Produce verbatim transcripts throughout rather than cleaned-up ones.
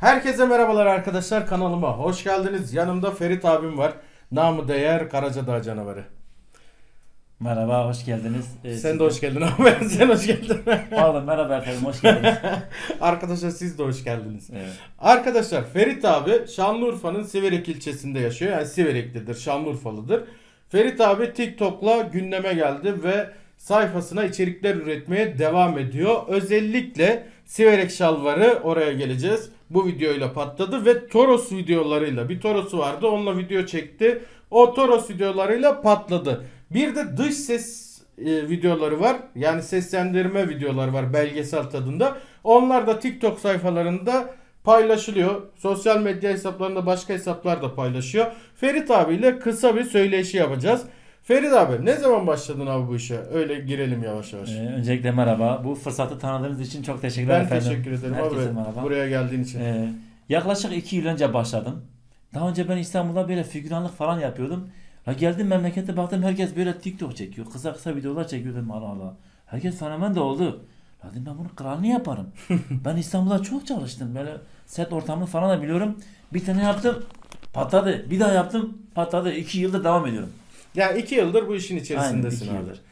Herkese merhabalar arkadaşlar, kanalıma hoş geldiniz. Yanımda Ferit abim var. Namı değer Karacadağ canavarı. Merhaba, hoş geldiniz. Ee, Sen de hoş geldin abi. Sen hoş geldin. Pardon, merhaba efendim, hoş geldiniz. Arkadaşlar siz de hoş geldiniz. Evet. Arkadaşlar Ferit abi Şanlıurfa'nın Siverek ilçesinde yaşıyor. Yani Sivereklidir, Şanlıurfalıdır. Ferit abi TikTok'la gündeme geldi ve sayfasına içerikler üretmeye devam ediyor. Özellikle Siverek şalvarı, oraya geleceğiz, bu videoyla patladı ve Toros videolarıyla, bir Toros'u vardı, onunla video çekti. O Toros videolarıyla patladı. Bir de dış ses e, videoları var. Yani seslendirme videoları var belgesel tadında. Onlar da TikTok sayfalarında paylaşılıyor. Sosyal medya hesaplarında başka hesaplar da paylaşıyor. Ferit abiyle kısa bir söyleşi yapacağız. Ferit abi, ne zaman başladın abi bu işe? Öyle girelim yavaş yavaş. Ee, öncelikle merhaba. Bu fırsatı tanıdığınız için çok teşekkürler Ben efendim. teşekkür ederim Herkese abi, merhaba. buraya geldiğin için. Ee, yaklaşık iki yıl önce başladım. Daha önce ben İstanbul'da böyle figüranlık falan yapıyordum. Ha geldim memlekete, baktım herkes böyle TikTok çekiyor. Kısa kısa videolar çekiyor, dedim Allah Allah. Herkes fenomen de oldu. Ya dedim, ben bunu kralını yaparım. Ben İstanbul'da çok çalıştım. Böyle set ortamını falan da biliyorum. Bir tane yaptım, patladı. Bir daha yaptım, patladı. İki yıldır devam ediyorum. Yani iki yıldır bu işin içerisindesin. Aynen, abi. iki yıldır.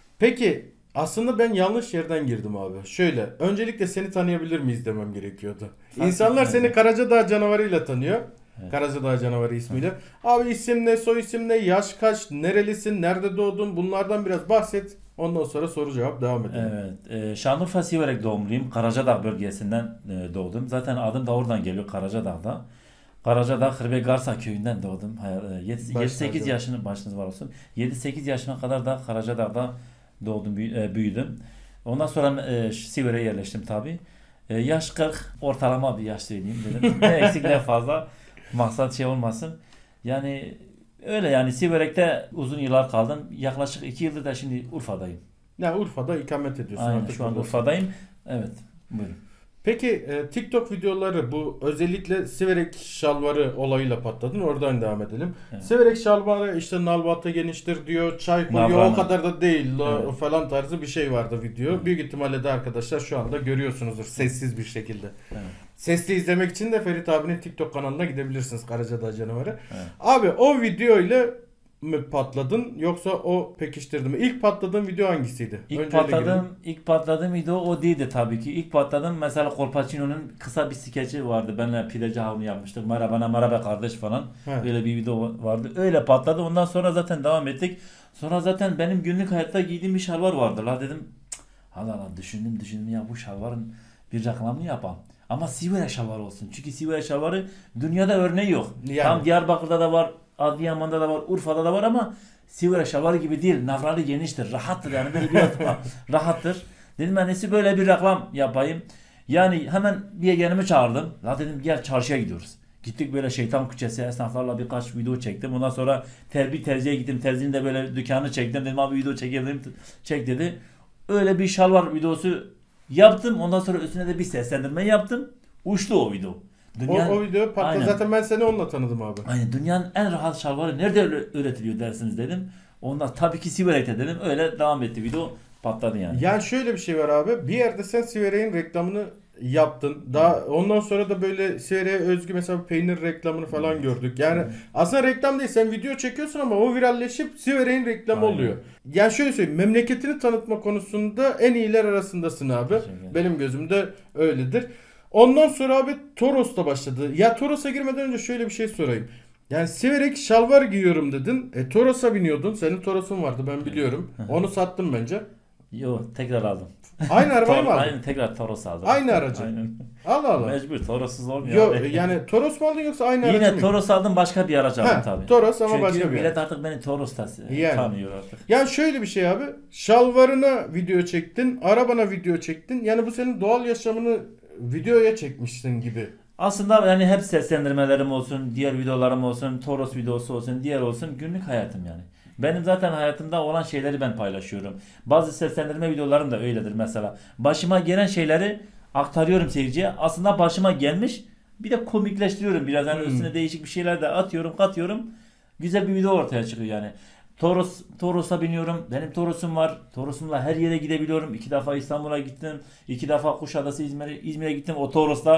Peki aslında ben yanlış yerden girdim abi. Şöyle, öncelikle seni tanıyabilir miyiz demem gerekiyordu. Fark İnsanlar etmez. seni Karacadağ canavarıyla tanıyor. Evet. Karacadağ canavarı ismiyle. Abi isim ne, soy isim ne, yaş kaç, nerelisin, nerede doğdun, bunlardan biraz bahset. Ondan sonra soru cevap devam edelim. Evet, e, Şanlıurfa Siverek doğumluyum. Karacadağ bölgesinden e, doğdum. Zaten adım da oradan geliyor, Karacadağ'da. Karacadağ Hırbe Garsa köyünden doğdum. yedi sekiz yaşının başınız var olsun. yedi sekiz yaşına kadar da Karacadağ'da doğdum, büyü- e, büyüdüm. Ondan sonra e, Siverek'e yerleştim tabii. E, yaş kırk, ortalama bir yaş söyleyeyim dedim. Ne eksik ne fazla. Maksat şey olmasın. Yani öyle, yani Siverek'te uzun yıllar kaldım. Yaklaşık iki yıldır da şimdi Urfa'dayım. Yani Urfa'da ikamet ediyorsun. Aynen, artık şu an buradasın. Urfa'dayım. Evet, buyurun. Peki e, TikTok videoları, bu özellikle Siverek şalvarı olayıyla patladın. Oradan devam edelim. Evet. Siverek şalvarı işte nalbata geniştir diyor. Çay koyuyor, Navrana. o kadar da değil la, Evet. falan tarzı bir şey vardı video. Evet. Büyük ihtimalle de arkadaşlar şu anda görüyorsunuzdur sessiz bir şekilde. Evet. Sesli izlemek için de Ferit abinin TikTok kanalına gidebilirsiniz, Karacadağ canavarı. Evet. Abi o video ile mi patladın yoksa o pekiştirdi mi? İlk patladığın video hangisiydi? İlk Önce öyle patladığım, girelim. ilk patladığım video o değildi tabii ki. İlk patladığım mesela Kolpaçino'nun kısa bir skeçi vardı. Benle pideci havunu yapmıştık. Merhaba merhaba kardeş falan. He. Böyle bir video vardı. Öyle patladı. Ondan sonra zaten devam ettik. Sonra zaten benim günlük hayatta giydiğim bir şalvar vardı. La dedim, Allah Allah, düşündüm düşündüm ya, bu şalvarın bir reklamını yapalım. Ama Siverek şalvarı olsun. Çünkü Siverek şalvarı dünyada örneği yok. Yani. Tam Diyarbakır'da da var, Adıyaman'da da var, Urfa'da da var ama Siverek şalvarı gibi değil. Navralı geniştir, rahattır, yani böyle biraz rahattır. Dedim ben nesi böyle bir reklam yapayım. Yani hemen bir yeğenimi çağırdım. La dedim, gel çarşıya gidiyoruz. Gittik böyle şeytan küçesi, esnaflarla birkaç video çektim. Ondan sonra terbi terziye gittim. Terzinin de böyle dükkanı çektim. Dedim abi video çekebilirim. Çek dedi. Öyle bir şalvar videosu yaptım. Ondan sonra üstüne de bir seslendirme yaptım. Uçtu o video. O, o video patladı. Aynen. Zaten ben seni onunla tanıdım abi. Aynen, dünyanın en rahat şalvarı nerede üre- üretiliyor dersiniz dedim. Ondan tabii ki Siverek'te dedim. Öyle devam etti video, patladı yani. Yani şöyle bir şey var abi. Bir yerde sen Siverek'in reklamını yaptın. Daha ondan sonra da böyle Siverek'e özgü mesela peynir reklamını falan gördük. Yani aslında reklam değil, sen video çekiyorsun ama o viralleşip Siverek'in reklamı Aynen. oluyor. Yani şöyle söyleyeyim, memleketini tanıtma konusunda en iyiler arasındasın abi. Teşekkür ederim. Benim gözümde öyledir. Ondan sonra abi Toros'ta başladı. Ya Toros'a girmeden önce şöyle bir şey sorayım. Yani Siverek şalvar giyiyorum dedin. E Toros'a biniyordun. Senin Toros'un vardı, ben biliyorum. Onu sattım bence. Yo, tekrar aldım. Aynı arabayı mı aldın? Aynen, tekrar Toros aldım. Aynı aracı. Aynen. Allah Allah. Mecbur, Toros'suz olmuyor. Yo, abi. yani Toros mu aldın yoksa aynı aracı Yine mı? Toros aldım, başka bir araç aldım Ha, tabii. Toros ama Çünkü başka bir millet araç. artık beni Toros'ta Yani. tanıyor artık. Yani şöyle bir şey abi. Şalvarına video çektin, arabana video çektin. Yani bu senin doğal yaşamını videoya çekmişsin gibi. Aslında yani hep seslendirmelerim olsun, diğer videolarım olsun, Toros videosu olsun, diğer olsun, günlük hayatım yani. Benim zaten hayatımda olan şeyleri ben paylaşıyorum. Bazı seslendirme videolarım da öyledir mesela. Başıma gelen şeyleri aktarıyorum seyirciye. Aslında başıma gelmiş, bir de komikleştiriyorum biraz. Yani Hmm. üstüne değişik bir şeyler de atıyorum, katıyorum. Güzel bir video ortaya çıkıyor yani. Toros, Toros'a biniyorum. Benim Toros'um var. Toros'umla her yere gidebiliyorum. İki defa İstanbul'a gittim. İki defa Kuşadası, İzmir'e İzmir'e gittim. O Toros'la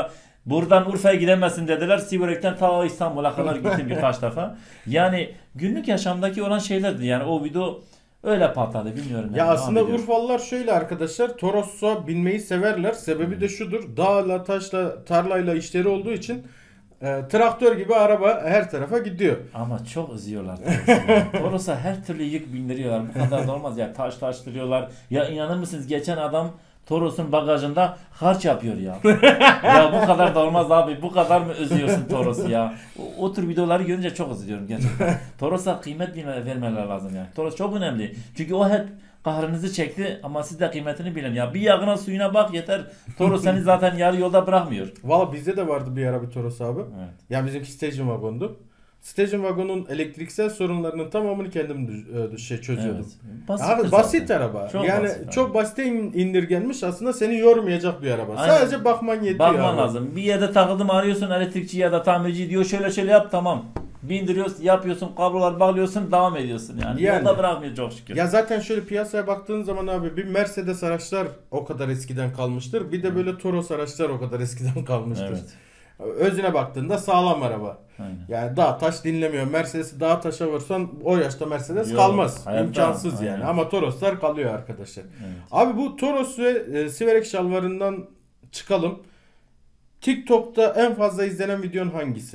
Buradan Urfa'ya gidemezsin dediler. Siverek'ten ta İstanbul'a kadar gittim birkaç defa. Yani günlük yaşamdaki olan şeylerdi. Yani o video öyle patladı, bilmiyorum. Ya Yani. aslında Urfalılar şöyle arkadaşlar, Toros'a binmeyi severler. Sebebi de şudur. Dağla, taşla, tarlayla işleri olduğu için e, traktör gibi araba her tarafa gidiyor. Ama çok üzüyorlar Toros'a. Toros'a her türlü yük bindiriyorlar. Bu kadar da olmaz ya. Taş taştırıyorlar. Ya inanır mısınız, geçen adam Toros'un bagajında harç yapıyor ya. Ya bu kadar da olmaz abi. Bu kadar mı üzüyorsun Toros'u ya? O, o tür videoları görünce çok üzülüyorum gerçekten. Toros'a kıymet bilme, vermeler lazım yani. Toros çok önemli. Çünkü o hep kahrınızı çekti ama siz de kıymetini bilin. Ya bir yağına suyuna bak yeter. Toros seni zaten yarı yolda bırakmıyor. Valla bizde de vardı bir ara bir Toros abi. Evet. Ya bizimki station vagondu. Station vagonun elektriksel sorunlarının tamamını kendim düz- e, şey çözüyordum. Evet. Basit, Abi basit zaten. araba. Çok yani basit çok basite in- indirgenmiş, aslında seni yormayacak bir araba. Aynen. Sadece bakman yetiyor Bakman abi. lazım. Bir yerde takıldım, arıyorsun elektrikçi ya da tamirci, diyor şöyle şöyle yap, tamam. Bindiriyorsun, yapıyorsun, kablolar bağlıyorsun, devam ediyorsun yani. Yani. Yolda bırakmıyor çok şükür. Ya zaten şöyle piyasaya baktığın zaman abi, bir Mercedes araçlar o kadar eskiden kalmıştır. Bir de böyle Toros araçlar o kadar eskiden kalmıştır. Evet. Özüne baktığında sağlam araba. Aynen. Yani dağ taş dinlemiyor. Mercedes'i dağ taşa vursan o yaşta Mercedes Yok, kalmaz. hayatta, İmkansız yani. aynen. Ama Toroslar kalıyor arkadaşlar. Evet. Abi bu Toros ve e, Siverek şalvarından çıkalım. TikTok'ta en fazla izlenen videon hangisi?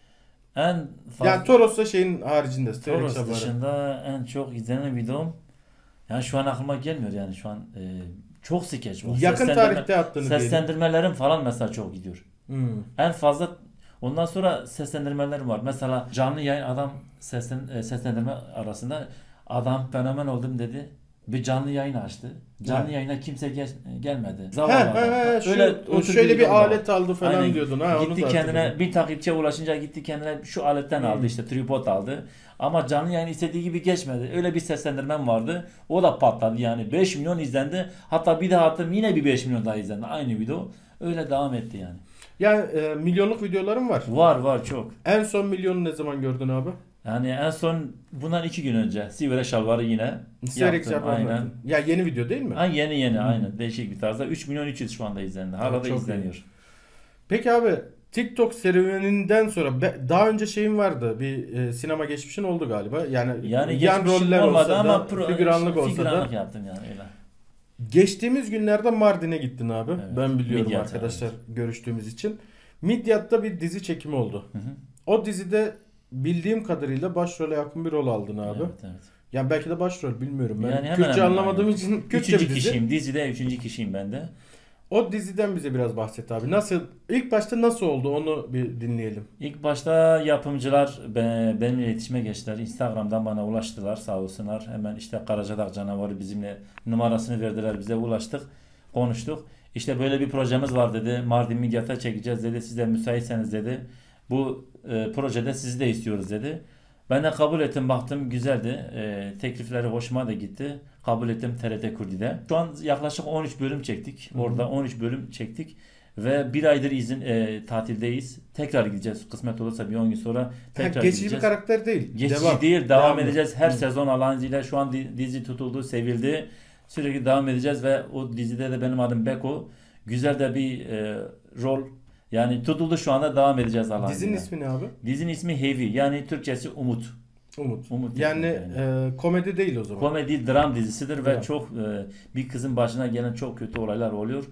En fazla Yani Toros'la şeyin haricinde. Siverek Toros şalvarı. dışında en çok izlenen videom, yani şu an aklıma gelmiyor yani, şu an e, çok skeç var. Yakın Seslendirme- tarihte attığını diyelim. Seslendirmelerim falan mesela çok gidiyor. Hmm. En fazla ondan sonra seslendirmelerim var. Mesela canlı yayın, adam seslen, e, seslendirme arasında adam fenomen oldum dedi. Bir canlı yayın açtı. Canlı He. yayına kimse gel, gelmedi. He Zavallı he adam. he. Şu, Öyle, o o tür şöyle bir videom da var. alet aldı falan Aynen. diyordun. Ha, onu Gitti da kendine hatırladım. bin takipçiye ulaşınca gitti kendine şu aletten Hmm. aldı, işte tripod aldı. Ama canlı yayın istediği gibi geçmedi. Öyle bir seslendirmem vardı. O da patladı yani. beş milyon izlendi. Hatta bir daha attım, yine bir beş milyon daha izlendi. Aynı video. Öyle devam etti yani. Yani e, milyonluk videolarım var. Var var çok. En son milyonu ne zaman gördün abi? Yani en son bundan iki gün önce Sivere şalvarı yine Siverek yaptım. şalvarı. Aynen. Ya yeni video değil mi? Ha, yeni yeni aynen. Değişik bir tarzda. üç milyon üç yüz şu anda izlendi. Hala Evet, da çok izleniyor. Peki abi, TikTok serüveninden sonra be- daha önce şeyin vardı, bir e, sinema geçmişin oldu galiba. Yani, Yani yan geçmişim roller olmadı olsa ama da, pro, figüranlık olsa figüranlık da. yaptım yani öyle. Geçtiğimiz günlerde Mardin'e gittin abi. Evet. Ben biliyorum Midyat, arkadaşlar, görüştüğümüz için. Midyat'ta bir dizi çekimi oldu. Hı hı. O dizide bildiğim kadarıyla başrole yakın bir rol aldın abi. Evet, evet. Yani belki de başrol, bilmiyorum. Ben Yani hemen Kürtçe hemen anlamadığım aynı. için Kürtçe Üçüncü bir dizi. kişiyim. Dizide üçüncü kişiyim ben de. O diziden bize biraz bahset abi. Nasıl, ilk başta nasıl oldu onu bir dinleyelim. İlk başta yapımcılar be- benimle iletişime geçtiler. Instagram'dan bana ulaştılar, sağ olsunlar. Hemen işte Karacadağ Canavarı bizimle numarasını verdiler, bize ulaştık. Konuştuk. İşte böyle bir projemiz var dedi. Mardin Midyat'a çekeceğiz dedi. Siz de müsaitseniz dedi. Bu e, projede sizi de istiyoruz dedi. Ben de kabul ettim, baktım güzeldi. E, teklifleri hoşuma da gitti. Kabul ettim T R T Kurdi'de. Şu an yaklaşık on üç bölüm çektik. Hı hı. Orada on üç bölüm çektik. Ve bir aydır izin e, tatildeyiz. Tekrar gideceğiz. Kısmet olursa bir on gün sonra Ha, tekrar geçici bir gideceğiz. karakter değil. Geçici Devam. değil, devam Devamlı. edeceğiz. Her Hı. sezon Allah'ın izniyle şu an di- dizi tutuldu, sevildi. Sürekli devam edeceğiz ve o dizide de benim adım Beko. Güzel de bir e, rol. Yani tutuldu, şu anda devam edeceğiz Allah'ın Dizinin izniyle. ismi ne abi? Dizinin ismi Heavy. Yani Türkçesi Umut. Umut. Umut Yani yani. e, komedi değil o zaman. Komedi, dram dizisidir Dram. ve çok e, bir kızın başına gelen çok kötü olaylar oluyor.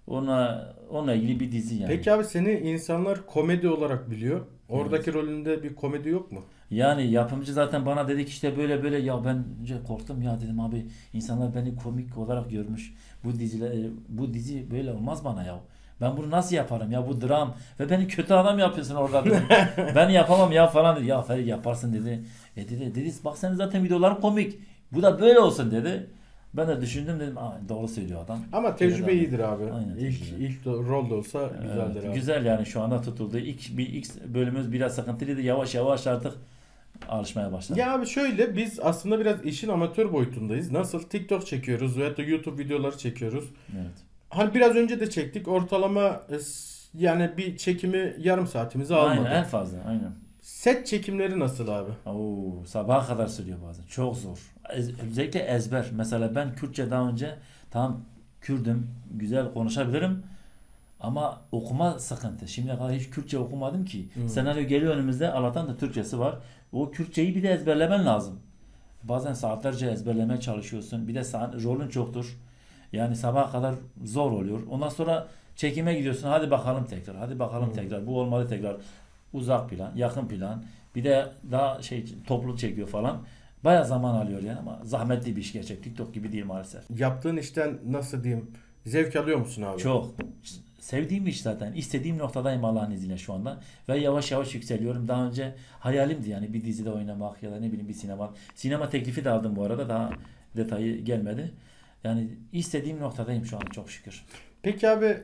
Ona onunla ilgili bir dizi yani. Peki abi, seni insanlar komedi olarak biliyor. Oradaki rolünde bir komedi yok mu? Yani yapımcı zaten bana dedi ki işte böyle böyle, ya ben önce korktum ya, dedim abi insanlar beni komik olarak görmüş. Bu diziler, bu dizi böyle olmaz bana ya. Ben bunu nasıl yaparım ya, bu dram ve beni kötü adam yapıyorsun orada dedim. Ben yapamam ya falan dedi. Ya Ferit yaparsın dedi. E dedi, dedi bak senin zaten videoların komik. Bu da böyle olsun dedi. Ben de düşündüm, dedim aa, doğru söylüyor adam. Ama tecrübe Öyle iyidir abi. Aynen, ilk tecrübe. ilk do- rol de olsa güzeldir Evet, abi. güzel yani, şu anda tutuldu. İlk bir ilk bölümümüz biraz sıkıntılıydı. Yavaş yavaş artık alışmaya başladık. Ya abi şöyle, biz aslında biraz işin amatör boyutundayız. Nasıl TikTok çekiyoruz veya da YouTube videoları çekiyoruz. Evet. Hani biraz önce de çektik. Ortalama e, s- yani bir çekimi yarım saatimizi almadı. Aynen, en fazla aynen. Set çekimleri nasıl abi? Oo, sabaha kadar sürüyor bazen. Çok zor. Ez- özellikle ezber. Mesela ben Kürtçe daha önce, tamam Kürdüm, güzel konuşabilirim. Ama okuma sıkıntı. Şimdiye kadar hiç Kürtçe okumadım ki. Hı. Senaryo geliyor önümüzde. Allah'tan da Türkçesi var. O Kürtçeyi bir de ezberlemen lazım. Bazen saatlerce ezberlemeye çalışıyorsun. Bir de saat, rolün çoktur. Yani sabaha kadar zor oluyor. Ondan sonra çekime gidiyorsun. Hadi bakalım tekrar. Hadi bakalım Hı. tekrar. Bu olmadı tekrar. Uzak plan, yakın plan. Bir de daha şey toplu çekiyor falan. Bayağı zaman alıyor yani ama zahmetli bir iş gerçek. TikTok gibi değil maalesef. Yaptığın işten nasıl diyeyim? Zevk alıyor musun abi? Çok. Sevdiğim iş zaten. İstediğim noktadayım Allah'ın izniyle şu anda. Ve yavaş yavaş yükseliyorum. Daha önce hayalimdi yani bir dizide oynamak ya da ne bileyim bir sinema. Sinema teklifi de aldım bu arada. Daha detayı gelmedi. Yani istediğim noktadayım şu anda çok şükür. Peki abi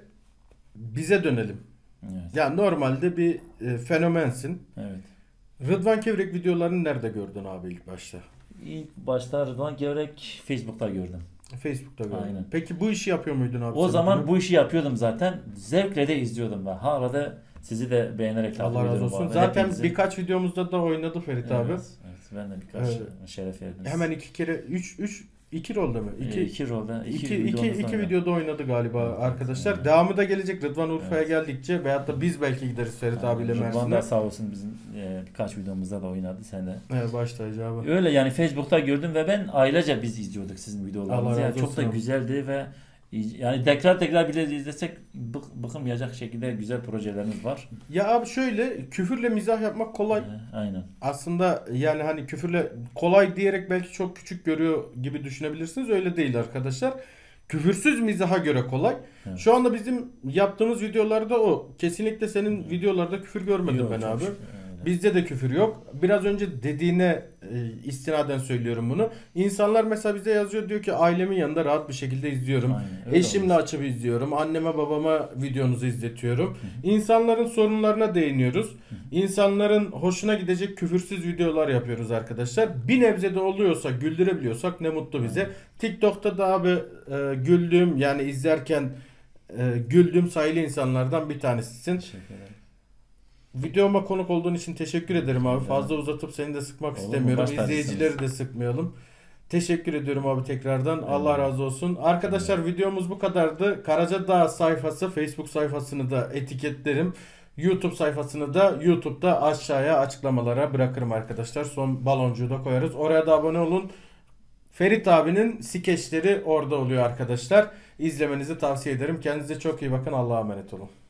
bize dönelim. Evet. Ya normalde bir e, fenomensin. Evet. Rıdvan Kevrek videolarını nerede gördün abi ilk başta? İlk başta Rıdvan Gevrek Facebook'ta gördüm. Facebook'ta gördüm. Aynen. Peki bu işi yapıyor muydun abi? O sen zaman bunu? bu işi yapıyordum zaten. Zevkle de izliyordum ben. Hala da sizi de beğenerek takip Allah razı ediyorum bu olsun. arada. Zaten Hepinizi. birkaç videomuzda da oynadı Ferit Evet, abi. evet. Ben de birkaç Evet. şeref verdiniz. Hemen iki kere üç üç iki rolde mi? İki, İki iki rolda. iki iki, iki, videomuzda iki da. videoda oynadı galiba Evet, arkadaşlar. evet. Devamı da gelecek Rıdvan Urfa'ya Evet. geldikçe veyahut da biz belki gideriz Ferit Yani abiyle Rıdvan Mersin'e. da sağ olsun bizim e, birkaç videomuzda da oynadı sen de. Evet, baş tacı abi. Öyle yani Facebook'ta gördüm ve ben ailece biz izliyorduk sizin Allah videolarınızı. razı Yani çok da olsun. güzeldi ve yani tekrar tekrar bile izlesek bık, bıkılmayacak şekilde güzel projeleriniz var. Ya abi şöyle küfürle mizah yapmak kolay. Ee, aynen. Aslında yani hani küfürle kolay diyerek belki çok küçük görüyor gibi düşünebilirsiniz. Öyle değil arkadaşlar. Küfürsüz mizaha göre kolay. Evet. Şu anda bizim yaptığımız videolarda o. Kesinlikle senin videolarda küfür görmedim Yok, ben çok abi. şükür, öyle. Bizde de küfür yok. Biraz önce dediğine e, istinaden söylüyorum bunu. İnsanlar mesela bize yazıyor, diyor ki ailemin yanında rahat bir şekilde izliyorum. Aynen, öyle Eşimle olur. açıp izliyorum. Anneme babama videonuzu izletiyorum. İnsanların sorunlarına değiniyoruz. İnsanların hoşuna gidecek küfürsüz videolar yapıyoruz arkadaşlar. Bir nebze de oluyorsa, güldürebiliyorsak ne mutlu bize. Aynen. TikTok'ta da abi e, güldüğüm yani izlerken e, güldüğüm sayılı insanlardan bir tanesisin. Teşekkür ederim. Videoma konuk olduğun için teşekkür ederim abi. Evet. Fazla uzatıp seni de sıkmak Olur mu? istemiyorum. Baş tacısınız. İzleyicileri de sıkmayalım. Teşekkür ediyorum abi tekrardan. Allah razı olsun. Arkadaşlar videomuz bu kadardı. Karacadağ sayfası, Facebook sayfasını da etiketlerim. YouTube sayfasını da YouTube'da aşağıya açıklamalara bırakırım arkadaşlar. Son baloncuğu da koyarız. Oraya da abone olun. Ferit abinin skeçleri orada oluyor arkadaşlar. İzlemenizi tavsiye ederim. Kendinize çok iyi bakın. Allah'a emanet olun.